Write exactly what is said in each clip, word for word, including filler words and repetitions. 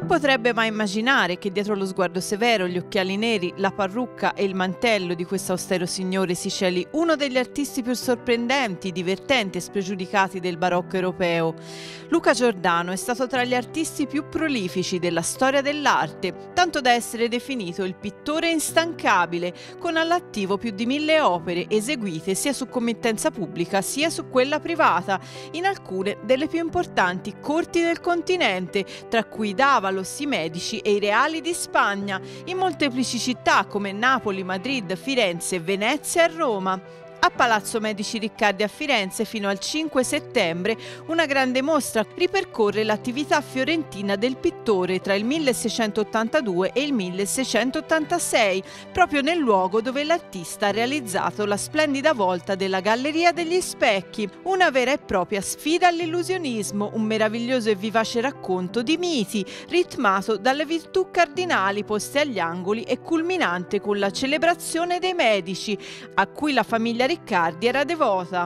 Chi potrebbe mai immaginare che dietro lo sguardo severo, gli occhiali neri, la parrucca e il mantello di questo austero signore si celi uno degli artisti più sorprendenti, divertenti e spregiudicati del barocco europeo? Luca Giordano è stato tra gli artisti più prolifici della storia dell'arte, tanto da essere definito il pittore instancabile, con all'attivo più di mille opere eseguite sia su committenza pubblica sia su quella privata, in alcune delle più importanti corti del continente, tra cui Davos, i Medici e i Reali di Spagna, in molteplici città come Napoli, Madrid, Firenze, Venezia e Roma. A Palazzo Medici Riccardi a Firenze fino al cinque settembre una grande mostra ripercorre l'attività fiorentina del pittore tra il milleseicentottantadue e il milleseicentottantasei, proprio nel luogo dove l'artista ha realizzato la splendida volta della Galleria degli Specchi, una vera e propria sfida all'illusionismo, un meraviglioso e vivace racconto di miti, ritmato dalle virtù cardinali poste agli angoli e culminante con la celebrazione dei Medici, a cui la famiglia Riccardi era devota.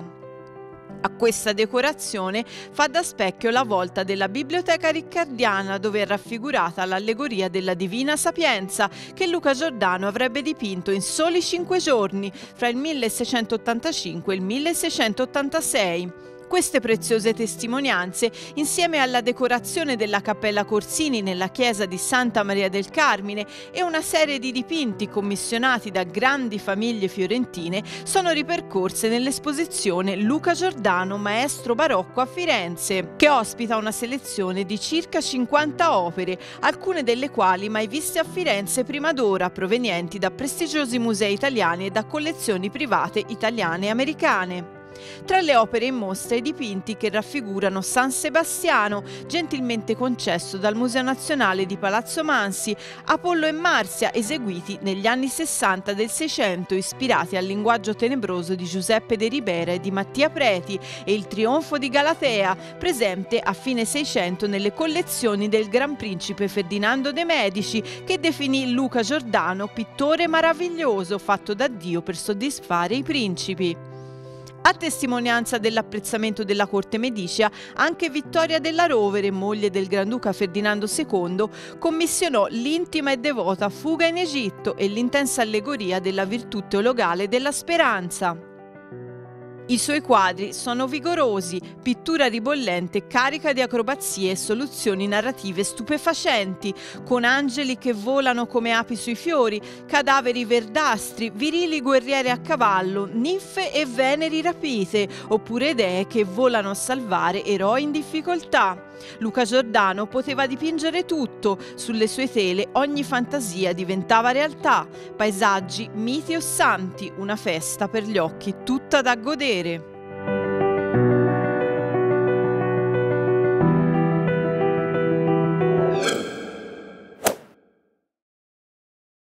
A questa decorazione fa da specchio la volta della Biblioteca Riccardiana, dove è raffigurata l'allegoria della Divina Sapienza che Luca Giordano avrebbe dipinto in soli cinque giorni, fra il milleseicentottantacinque e il milleseicentottantasei. Queste preziose testimonianze, insieme alla decorazione della Cappella Corsini nella chiesa di Santa Maria del Carmine e una serie di dipinti commissionati da grandi famiglie fiorentine, sono ripercorse nell'esposizione Luca Giordano, maestro barocco a Firenze, che ospita una selezione di circa cinquanta opere, alcune delle quali mai viste a Firenze prima d'ora, provenienti da prestigiosi musei italiani e da collezioni private italiane e americane. Tra le opere in mostra i dipinti che raffigurano San Sebastiano, gentilmente concesso dal Museo Nazionale di Palazzo Mansi, Apollo e Marzia, eseguiti negli anni sessanta del Seicento, ispirati al linguaggio tenebroso di Giuseppe de Ribera e di Mattia Preti, e il Trionfo di Galatea, presente a fine Seicento nelle collezioni del Gran Principe Ferdinando de' Medici, che definì Luca Giordano pittore meraviglioso fatto da Dio per soddisfare i principi. A testimonianza dell'apprezzamento della corte medicea, anche Vittoria della Rovere, moglie del Granduca Ferdinando secondo, commissionò l'intima e devota Fuga in Egitto e l'intensa allegoria della virtù teologale della speranza. I suoi quadri sono vigorosi, pittura ribollente carica di acrobazie e soluzioni narrative stupefacenti, con angeli che volano come api sui fiori, cadaveri verdastri, virili guerriere a cavallo, ninfe e veneri rapite, oppure dee che volano a salvare eroi in difficoltà. Luca Giordano poteva dipingere tutto, sulle sue tele ogni fantasia diventava realtà, paesaggi, miti o santi, una festa per gli occhi tutta da godere.